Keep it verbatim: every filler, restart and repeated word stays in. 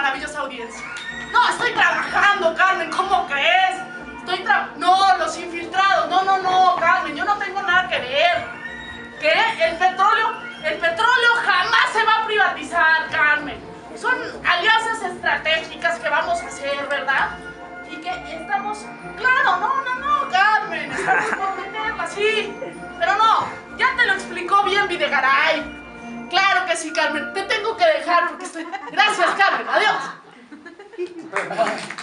maravillosa audiencia. No, estoy trabajando, Carmen, ¿cómo crees? Estoy tra... No, los infiltrados, no, no, no, Carmen, yo no tengo nada que ver. ¿Qué? El petróleo, el petróleo jamás se va a privatizar, Carmen. Son alianzas estratégicas que vamos a hacer, ¿verdad? Y que estamos... Claro, no, no, no, Carmen, estamos por meterla, sí. Pero no, ya te lo explicó bien Videgaray. Claro que sí, Carmen, te tengo que dejar porque estoy... Gracias, Carmen, adiós.